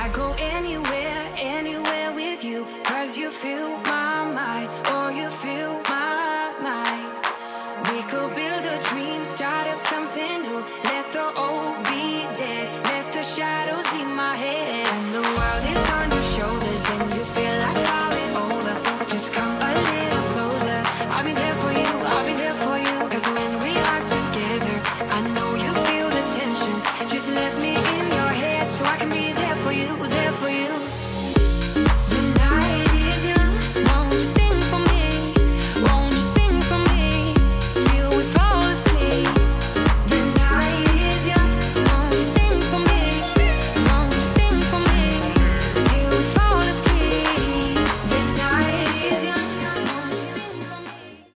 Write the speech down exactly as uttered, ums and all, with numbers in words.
I go anywhere, anywhere with you, 'cause you fill my mind, oh you fill